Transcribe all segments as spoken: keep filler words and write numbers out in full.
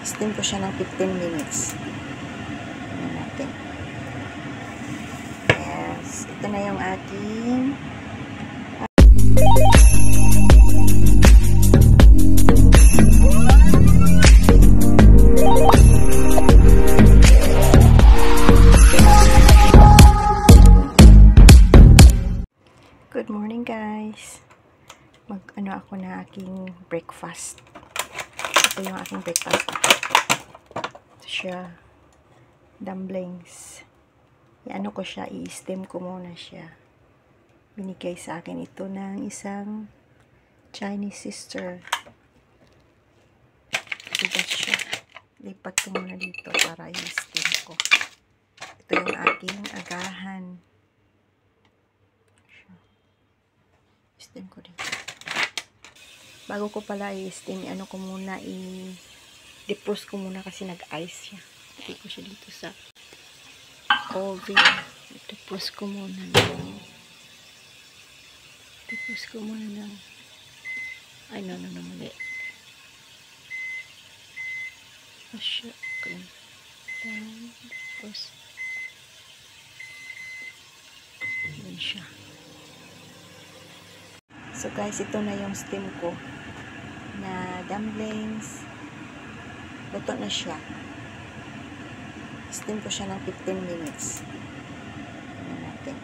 steam ko siya ng fifteen minutes. Tingnan natin. Yes, ito na yung ating good morning guys. Mag ano ako na aking breakfast. Ito yung aking breakfast. Ito siya. Dumplings. I-ano ko siya, i-steam ko muna siya. Binigay sa akin ito ng isang Chinese sister. Bigat siya. Lipat ko muna dito para i-steam ko. Ito yung aking agahan. Steam ko dito. Bago ko pala i-steam, ano ko muna, i-defrost ko muna kasi nag-ice siya. Hindi ko siya dito sa oven. I-defrost ko muna ng defrost ko muna ng ay, no, no, no, mali. Oh, shit. Okay. Then, defrost. Yan siya. So guys, ito na yung steam ko na dumplings. Luto na siya. Steam ko siya ng fifteen minutes. Tingnan natin.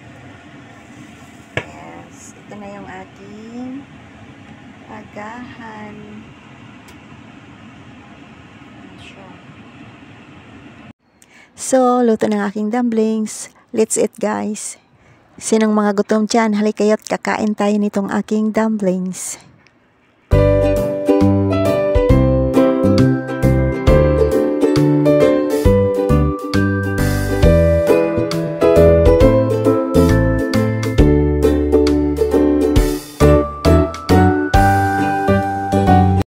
Yes, ito na yung ating agahan. So, luto ng aking dumplings. Let's eat guys. Sinong mga gutom dyan, halikayo't kakain tayo nitong aking dumplings.